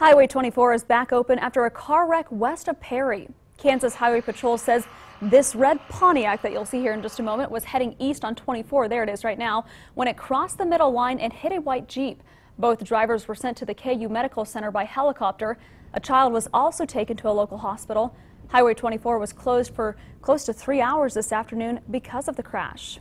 Highway 24 is back open after a car wreck west of Perry. Kansas Highway Patrol says this red Pontiac that you'll see here in just a moment was heading east on 24, there it is right now, when it crossed the middle line and hit a white Jeep. Both drivers were sent to the KU Medical Center by helicopter. A child was also taken to a local hospital. Highway 24 was closed for close to 3 hours this afternoon because of the crash.